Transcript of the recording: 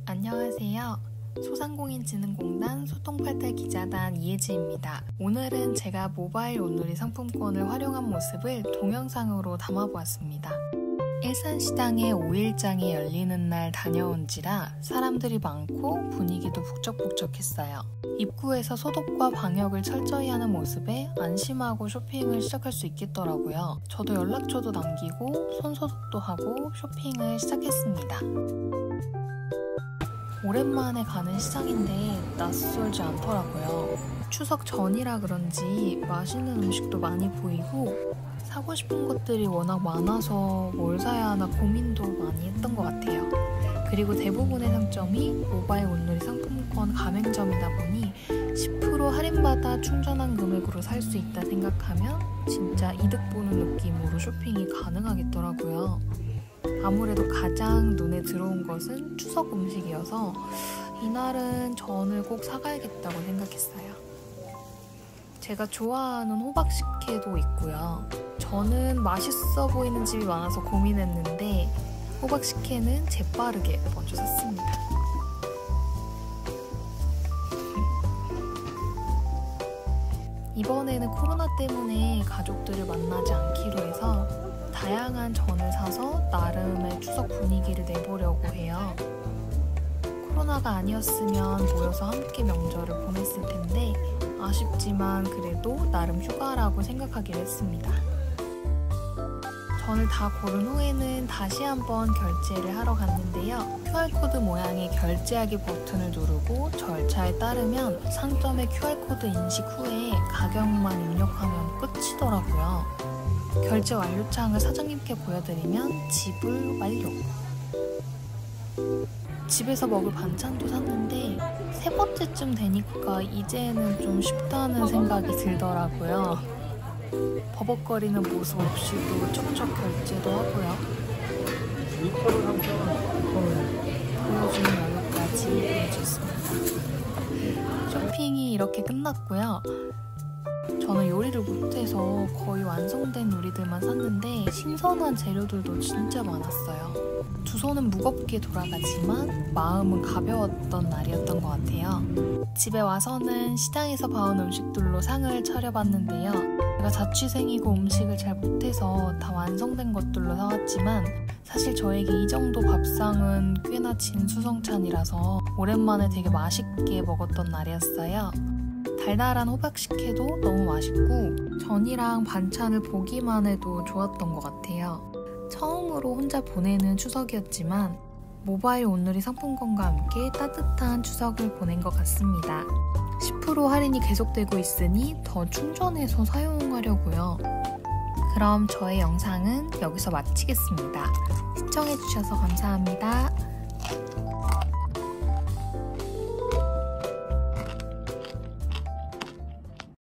안녕하세요. 소상공인진흥공단 소통팔달 기자단 이혜지입니다. 오늘은 제가 모바일 온누리 상품권을 활용한 모습을 동영상으로 담아보았습니다. 일산시장에 5일장이 열리는 날 다녀온지라 사람들이 많고 분위기도 북적북적했어요. 입구에서 소독과 방역을 철저히 하는 모습에 안심하고 쇼핑을 시작할 수 있겠더라고요. 저도 연락처도 남기고 손소독도 하고 쇼핑을 시작했습니다. 오랜만에 가는 시장인데 낯설지 않더라고요. 추석 전이라 그런지 맛있는 음식도 많이 보이고 사고 싶은 것들이 워낙 많아서 뭘 사야 하나 고민도 많이 했던 것 같아요. 그리고 대부분의 상점이 모바일 온누리 상품권 가맹점이다 보니 10% 할인받아 충전한 금액으로 살 수 있다 생각하면 진짜 이득 보는 느낌으로 쇼핑이 가능하겠더라고요. 아무래도 가장 눈에 들어온 것은 추석 음식이어서 이날은 전을 꼭 사가야겠다고 생각했어요. 제가 좋아하는 호박식혜도 있고요. 저는 맛있어 보이는 집이 많아서 고민했는데 호박식혜는 재빠르게 먼저 샀습니다. 이번에는 코로나 때문에 가족들을 만나지 않기로 해서 다양한 전을 사서 나름의 추석 분위기를 내보려고 해요. 코로나가 아니었으면 모여서 함께 명절을 보냈을 텐데 아쉽지만 그래도 나름 휴가라고 생각하기로 했습니다. 전을 다 고른 후에는 다시 한번 결제를 하러 갔는데요. QR코드 모양의 결제하기 버튼을 누르고 절차에 따르면 상점의 QR코드 인식 후에 가격만 입력하면 끝이더라고요. 결제 완료창을 사장님께 보여드리면 지불 완료. 집에서 먹을 반찬도 샀는데 세 번째쯤 되니까 이제는 좀 쉽다는 생각이 들더라고요. 버벅거리는 모습 없이도 척척 결제도 하고요. 보여주는 완료까지 보여줬습니다. 쇼핑이 이렇게 끝났고요. 저는 요리를 못해서 거의 완성된 요리들만 샀는데 신선한 재료들도 진짜 많았어요. 두 손은 무겁게 돌아가지만 마음은 가벼웠던 날이었던 것 같아요. 집에 와서는 시장에서 봐온 음식들로 상을 차려봤는데요. 제가 자취생이고 음식을 잘 못해서 다 완성된 것들로 사왔지만 사실 저에게 이 정도 밥상은 꽤나 진수성찬이라서 오랜만에 되게 맛있게 먹었던 날이었어요. 달달한 호박식혜도 너무 맛있고 전이랑 반찬을 보기만 해도 좋았던 것 같아요. 처음으로 혼자 보내는 추석이었지만 모바일 온누리 상품권과 함께 따뜻한 추석을 보낸 것 같습니다. 10% 할인이 계속되고 있으니 더 충전해서 사용하려고요. 그럼 저의 영상은 여기서 마치겠습니다. 시청해주셔서 감사합니다.